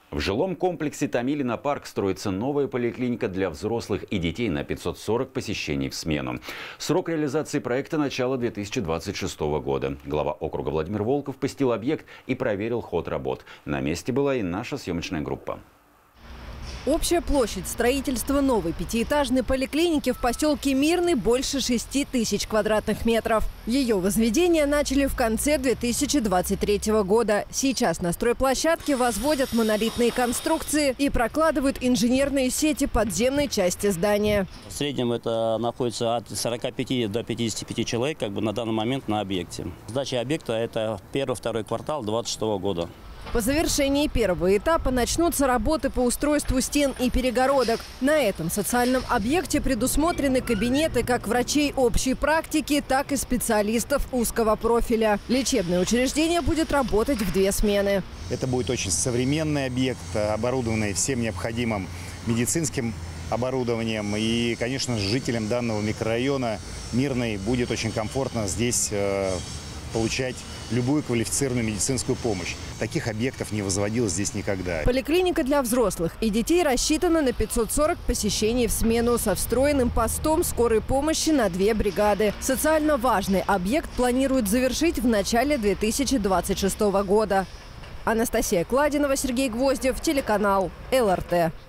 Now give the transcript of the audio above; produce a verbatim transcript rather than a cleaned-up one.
В жилом комплексе Томилино парк строится новая поликлиника для взрослых и детей на пятьсот сорок посещений в смену. Срок реализации проекта – начало две тысячи двадцать шестого года. Глава округа Владимир Волков посетил объект и проверил ход работ. На месте была и наша съемочная группа. Общая площадь строительства новой пятиэтажной поликлиники в поселке Мирный больше шести тысяч квадратных метров. Ее возведение начали в конце две тысячи двадцать третьего года. Сейчас на стройплощадке возводят монолитные конструкции и прокладывают инженерные сети подземной части здания. В среднем это находится от сорока пяти до пятидесяти пяти человек как бы на данный момент на объекте. Сдача объекта – это первый-второй квартал две тысячи двадцать шестого года. По завершении первого этапа начнутся работы по устройству стен и перегородок. На этом социальном объекте предусмотрены кабинеты как врачей общей практики, так и специалистов узкого профиля. Лечебное учреждение будет работать в две смены. Это будет очень современный объект, оборудованный всем необходимым медицинским оборудованием. И, конечно, жителям данного микрорайона Мирный будет очень комфортно здесь э, получать любую квалифицированную медицинскую помощь. Таких объектов не возводилось здесь никогда. Поликлиника для взрослых и детей рассчитана на пятьсот сорок посещений в смену со встроенным постом скорой помощи на две бригады. Социально важный объект планируют завершить в начале две тысячи двадцать шестого года. Анастасия Кладинова, Сергей Гвоздев, телеканал эл эр тэ.